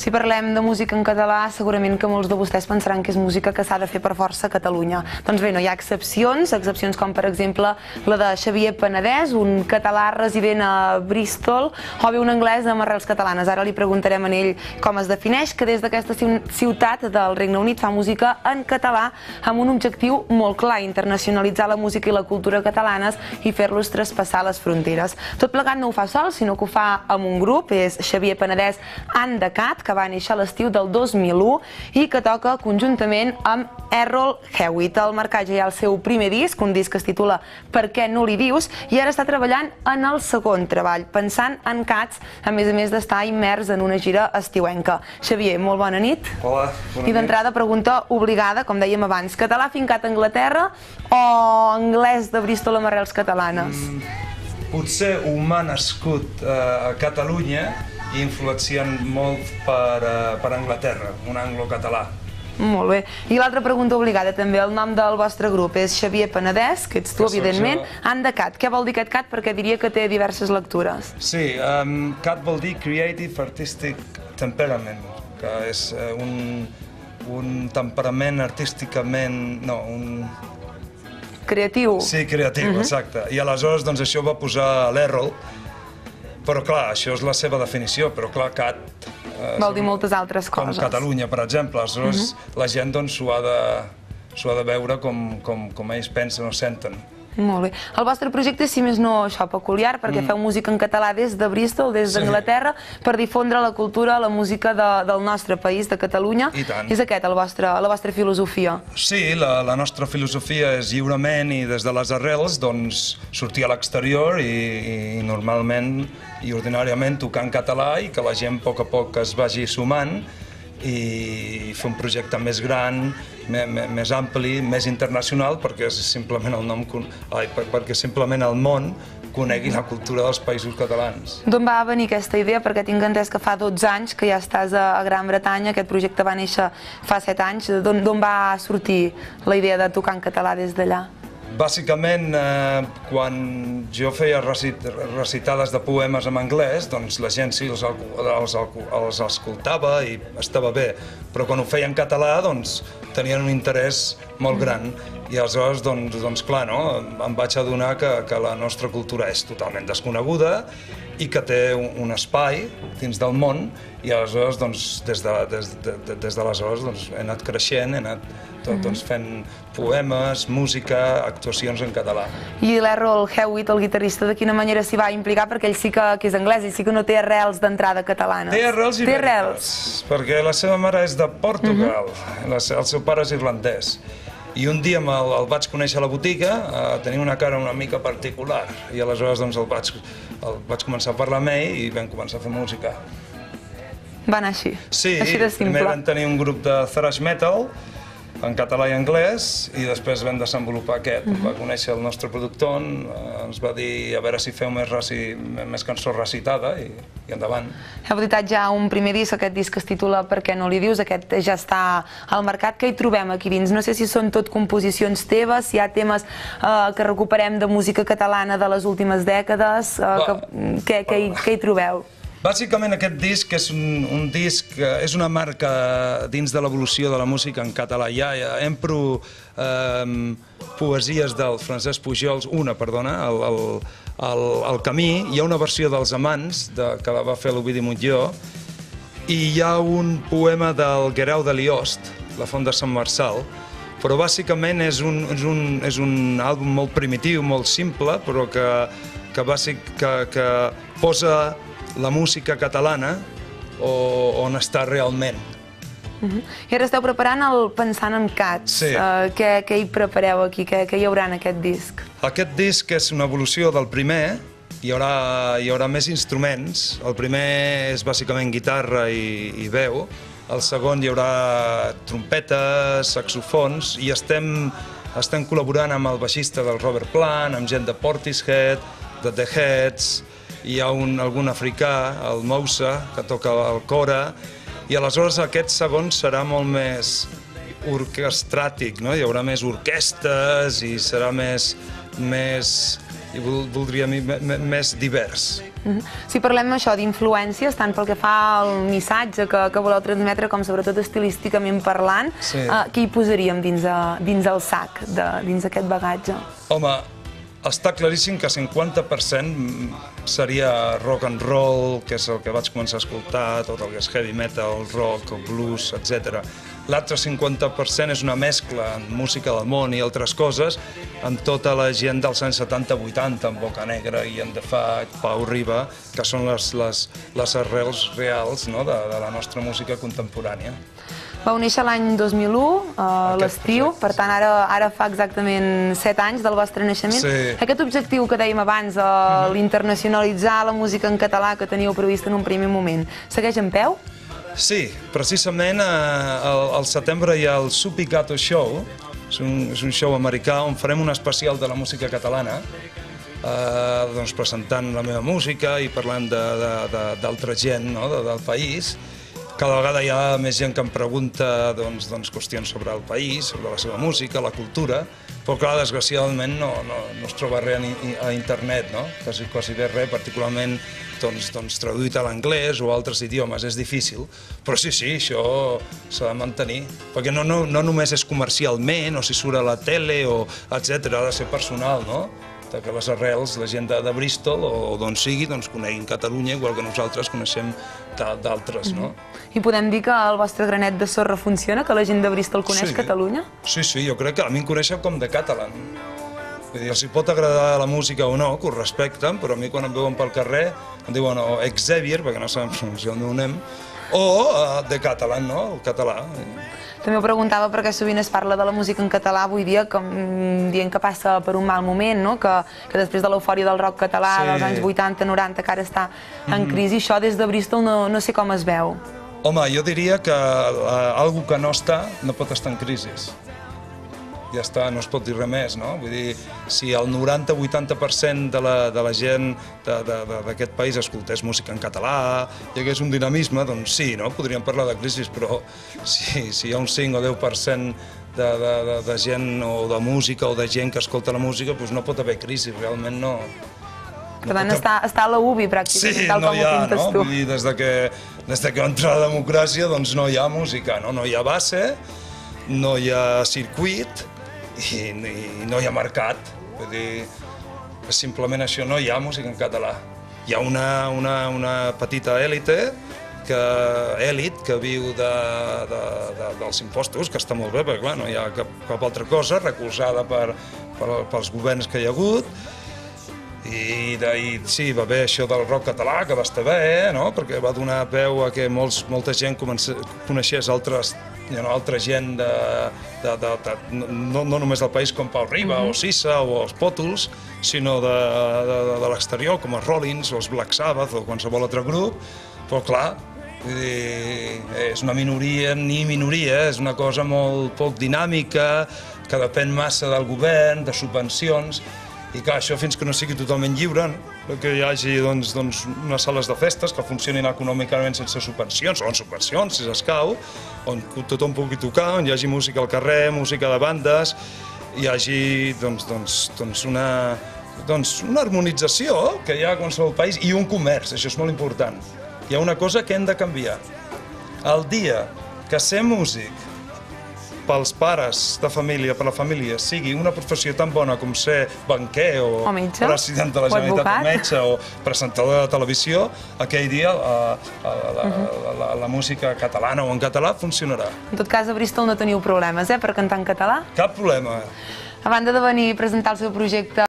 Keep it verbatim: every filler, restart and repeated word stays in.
Si parlem de música en català, segurament que molts de vostès pensaran que és música que s'ha de fer per força a Catalunya. Doncs bé, no hi ha excepcions, excepcions com per exemple la de Xavier Penedès, un català resident a Bristol, o bé un anglès amb arrels catalanes. Ara li preguntarem a ell com es defineix, que des d'aquesta ciutat del Regne Unit fa música en català amb un objectiu molt clar, internacionalitzar la música i la cultura catalanes i fer-los traspassar les fronteres. Tot plegat no ho fa sol, sinó que ho fa amb un grup, és Xavier Penedès and the Cat, que va néixer a l'estiu del dos mil u i que toca conjuntament amb Errol Hewitt. Al mercat ja hi ha el seu primer disc, un disc que es titula Per què no li dius, i ara està treballant en el segon treball, pensant en Cats, a més a més d'estar immers en una gira estiuenca. Xavier, molt bona nit. Hola, bona nit. I d'entrada, pregunta obligada, com dèiem abans, català fincat a Anglaterra o anglès de Bristol amb arrels catalanes? Mm, potser humà nascut a Catalunya i influenciant molt per, uh, per Anglaterra, un anglo-català. Molt bé. I l'altra pregunta obligada també, el nom del vostre grup és Xavier Penedès, que ets tu, evidentment, and the Cat. Què vol dir aquest cat? Perquè diria que té diverses lectures. Sí, um, cat vol dir Creative Artistic Temperament, que és uh, un, un temperament artísticament... no, un... Creatiu. Sí, creatiu, uh-huh. Exacte. I aleshores doncs, això va posar l'Errol, però clar, això és la seva definició, però clar, cat... Eh, vol dir moltes altres coses. Com Catalunya, per exemple, aleshores uh-huh. la gent doncs, s'ho ha, ha de veure com, com, com ells pensen o senten. Molt bé. El vostre projecte, si més no, això peculiar, perquè mm. feu música en català des de Bristol, des d'Anglaterra, sí. per difondre la cultura, la música de, del nostre país, de Catalunya. I tant. És aquest el vostre, la vostra filosofia? Sí, la, la nostra filosofia és lliurement i des de les arrels doncs, sortir a l'exterior i, i normalment i ordinàriament tocar en català i que la gent a poc a poc es vagi sumant i fer un projecte més gran, més ampli, més internacional, perquè simplement el nom, ai, perquè simplement el món conegui la cultura dels països catalans. D'on va venir aquesta idea? Perquè tinc entès que fa dotze anys que ja estàs a Gran Bretanya, aquest projecte va néixer fa set anys. D'on va sortir la idea de tocar en català des d'allà? Bàsicament, eh, quan jo feia recit, recitades de poemes en anglès, doncs la gent sí els, els, els escoltava i estava bé, però quan ho feia en català doncs tenien un interès molt gran i aleshores, doncs, doncs clar, no? Em vaig adonar que, que la nostra cultura és totalment desconeguda i que té un, un espai dins del món i aleshores, doncs, des de, des de, des d'aleshores doncs, he anat creixent, he anat tot, doncs, fent poemes, música, actuacions en català. I l'Errol Hewitt, el guitarrista, de quina manera s'hi va implicar? Perquè ell sí que, que és anglès, ell sí que no té arrels d'entrada catalanes. Té arrels té arrels. Perquè la seva mare és de Portugal, uh-huh. la, el seu pare és irlandès. I un dia el, el vaig conèixer a la botiga, eh, tenia una cara una mica particular, i aleshores doncs, el, vaig, el vaig començar a parlar amb ell i vam començar a fer música. Va anar així, sí, així de simple. Primer vam tenir un grup de thrash metal, en català i anglès, i després vam desenvolupar aquest. Uh-huh. Va conèixer el nostre productor, ens va dir a veure si feu més, raci, més cançó recitada i, i endavant. Heu editat ja un primer disc, aquest disc que es titula Per què no li dius, aquest ja està al mercat. Què hi trobem aquí dins? No sé si són tot composicions teves, si hi ha temes eh, que recuperem de música catalana de les últimes dècades, eh, que, què, què, hi, què hi trobeu? Bàsicament aquest disc és un, un disc, és una marca dins de l'evolució de la música en català. Ja, ja empro eh, poesies del Francesc Pujols, una, perdona, el, el, el, el Camí, hi ha una versió dels Amants, de, que la va fer l'Ovidi Montllor, i hi ha un poema del Guerau de Liost, La Font de Sant Marçal, però bàsicament és un, és un, és un àlbum molt primitiu, molt simple, però que, que, bàsic, que, que posa la música catalana o, on està realment. Uh-huh. I ara esteu preparant el Pensant en Cats. Sí. Uh, què, què hi prepareu aquí? Què, què hi haurà en aquest disc? Aquest disc és una evolució del primer. Hi haurà, hi haurà més instruments. El primer és bàsicament guitarra i, i veu. El segon hi haurà trompetes, saxofons, i estem, estem col·laborant amb el baixista del Robert Plant, amb gent de Portishead, de The Heads. Hi ha un, algun africà, el Moussa, que toca el cora, i aleshores aquest segon serà molt més orquestràtic, no? Hi haurà més orquestes i serà més, més i voldria dir, més divers. Si parlem això d'influències, tant pel que fa al missatge que voleu transmetre com sobretot estilísticament parlant, què hi posaríem dins el sac, dins aquest bagatge? Home, està claríssim que cinquanta per cent seria rock and roll, que és el que vaig començar a escoltar, tot el que és heavy metal, rock, blues, etcètera. L'altre cinquanta per cent és una mescla en música del món i altres coses, amb tota la gent dels anys setanta vuitanta, amb Boca Negra, Ian The Fat, Pau Riba, que són les arrels reals de la nostra música contemporània. Vau néixer l'any dos mil u, a l'estiu, per tant ara fa exactament set anys del vostre naixement. Aquest objectiu que dèiem abans, l'internacionalitzar la música en català que teníeu previst en un primer moment, segueix en peu? Sí, precisament al setembre hi ha el Supicato Show, és un show americà on farem un especial de la música catalana, presentant la meva música i parlant d'altra gent del país. Cada vegada hi ha més gent que em pregunta qüestions sobre el país, sobre la seva música, la cultura, però clar, desgraciadament no es troba res a internet, quasi bé res, particularment traduït a l'anglès o a altres idiomes, és difícil, però sí, sí, això s'ha de mantenir, perquè no només és comercialment, o si surt a la tele, etcètera, ha de ser personal, no? Que les arrels, la gent de Bristol o d'on sigui, coneguin Catalunya, igual que nosaltres coneixem d'altres, no? I podem dir que el vostre granet de sorra funciona, que la gent de Bristol coneix Catalunya? Sí, sí, jo crec que a mi em coneixen com de català. Vull dir, els hi pot agradar la música o no, que ho respecten, però a mi quan em veuen pel carrer em diuen o ex-Xavier, perquè no sabem pronunciar el meu nom, o de català, no? El català. També ho preguntava perquè sovint es parla de la música en català avui dia dient que passa per un mal moment, que després de l'eufòria del rock català dels anys vuitanta noranta que ara està en crisi, això des de Bristol no sé com es veu. Home, jo diria que algú que no està no pot estar en crisi. Ja està, no es pot dir res més, no? Vull dir, si el noranta o vuitanta per cent de la gent d'aquest país escoltés música en català, hi hagués un dinamisme, doncs sí, no? Podríem parlar de crisi, però si hi ha un cinc o deu per cent de gent o de música o de gent que escolta la música, doncs no pot haver crisi, realment no. Per tant, està a la ubi, pràcticament, tal com ho pintes tu. Vull dir, des que va entrar la democràcia, doncs no hi ha música, no hi ha base, no hi ha circuit, i no hi ha mercat, vull dir, simplement això, no hi ha música en català. Hi ha una petita èlite, èlit que viu dels impostos, que està molt bé, perquè clar, no hi ha cap altra cosa, recolzada pels governs que hi ha hagut, i sí, va haver això del rock català, que va estar bé, perquè va donar peu a que molta gent coneixés altra gent, no només del país com Pau Riba o Sisa o els Pòtols, sinó de l'exterior, com els Rollins o els Black Sabbath o qualsevol altre grup, però clar, és una minoria, ni minoria, és una cosa molt poc dinàmica, que depèn massa del govern, de subvencions. I clar, això fins que no sigui totalment lliure, que hi hagi unes sales de festes que funcionin econòmicament sense subvencions, o amb subvencions, si s'escau, on tothom pugui tocar, on hi hagi música al carrer, música de bandes, hi hagi una harmonització que hi ha a qualsevol país i un comerç, això és molt important. Hi ha una cosa que hem de canviar. El dia que ser músic pels pares de família, per la família, sigui una professió tan bona com ser banquer o president de la Generalitat o metge o presentador de televisió, aquell dia la música catalana o en català funcionarà. En tot cas, a Bristol no teniu problemes, eh, per cantar en català? Cap problema. A banda de venir a presentar el seu projecte